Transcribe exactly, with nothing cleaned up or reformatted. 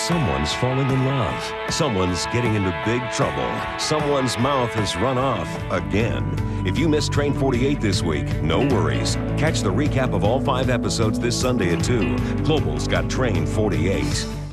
Someone's falling in love. Someone's getting into big trouble. Someone's mouth has run off again. If you missed Train forty-eight this week, no worries. Catch the recap of all five episodes this Sunday at two. Global's got Train forty-eight.